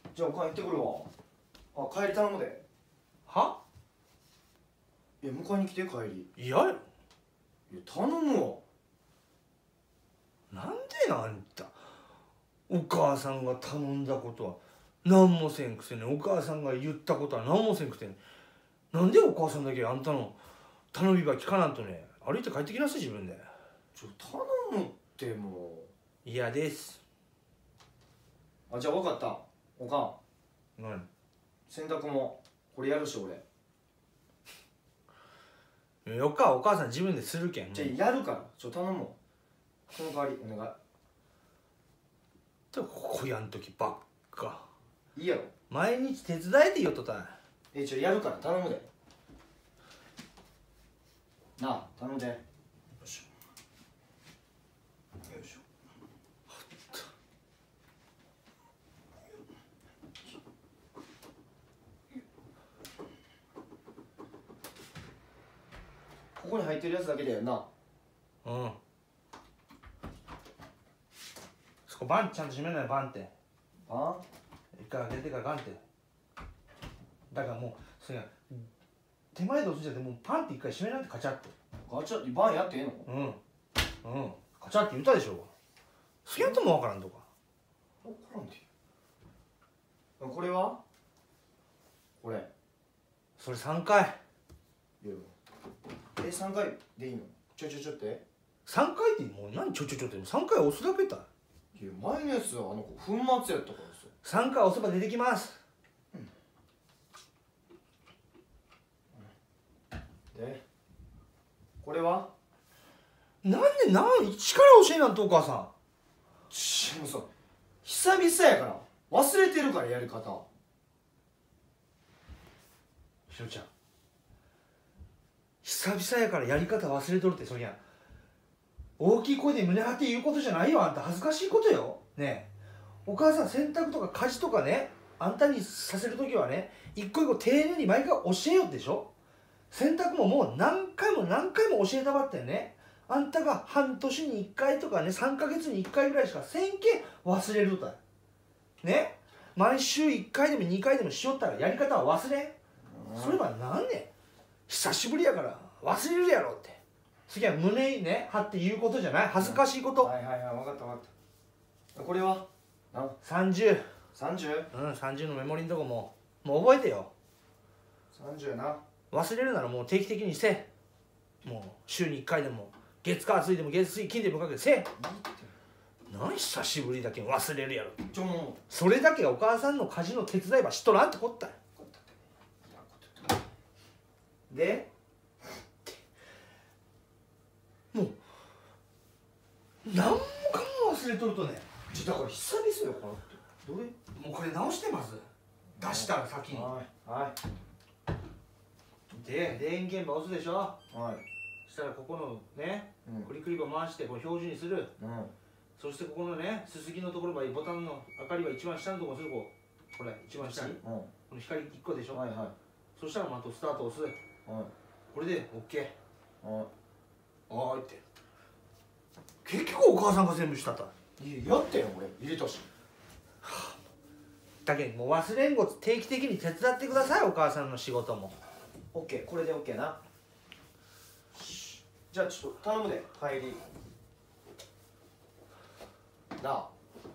じゃあおかん行ってくるわ。帰り頼むで。 はいや迎えに来て帰り。 嫌やろ。 いや頼むわ。 なんでな、あんたお母さんが頼んだことは何もせんくせに、お母さんが言ったことは何もせんくせに、なんでお母さんだけあんたの頼みば聞かなんとね、歩いて帰ってきなさい自分で。 頼むっても嫌です。 う。じゃあ分かった。おかん何？ 洗濯もこれやるし俺。 よかお母さん自分でするけん。 じゃあやるから。頼むわ。その代わりお願い。 ここやんときばっか。 いいやろ。 毎日手伝えてよとたい。 やるから頼むで。なあ頼むで。よいしょよいしょ。ここに入ってるやつだけだよな。 うん。そこバンちゃんと閉めない、バンって。 あ一回開けてからガンって。だからもうそれが手前で押すんじゃなくて、もうパンって一回閉めないとカチャって。 ガチャバンやってええの？ うんカチャって言ったでしょ。そやともわからんとか。 分からんて。これはこれそれ3回。 いや3回でいいの？ちょって 3回ってもう何ちょって3回押すだけだ。 いや前のやつは粉末やったからさ。 3回押せば出てきます。 でこれはなんで力教えなんとお母さん。 もうさ久々やから忘れてるからやり方。 ひろちゃん、久々やからやり方忘れとるって、そりゃ大きい声で胸張って言うことじゃないよ。あんた恥ずかしいことよ。ねえ、お母さん洗濯とか家事とかね、あんたにさせる時はね、一個一個丁寧に毎回教えようでしょ。洗濯ももう何回も教えたばってんね。あんたが半年に1回とかね、3ヶ月に1回ぐらいしかせんけ忘れるとだね。毎週1回でも2回でもしよったらやり方は忘れん。それはなんね、久しぶりやから忘れるやろって。次は胸にね張って言うことじゃない、恥ずかしいこと。 はい分かったこれは 30。 30？ 30のメモリのとこもう覚えてよ。 30な。 忘れるならもう定期的にせ。もう週に1回でも月火水でも月水金でもかけてせ。何久しぶりだけ忘れるやろ。それだけがお母さんの家事の手伝いばしとらんってこったい。でもう何もかも忘れとるとね。 だから久々よこれ。どれ？ もうこれ直してます。出したら先に。で電源棒押すでしょ。そしたらここのね、クリクリ棒回してこれ表示にする。そしてここのねすすぎのところばボタンの明かりは一番下のところにする。これ一番下にこの光1個でしょ。そしたらまたスタート押す。これで OK。あーって結局お母さんが全部したと。 いややってん俺入れたし。 だけどもう忘れんご定期的に手伝ってください、お母さんの仕事も。 OK これで OK な。じゃあちょっと頼むで帰りなあ。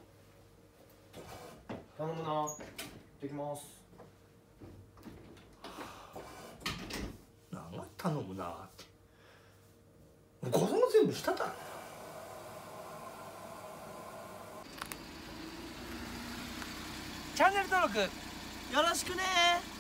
頼むな。行ってきます。 なんが頼むなって。お母さんが全部しただろ。チャンネル登録よろしくね。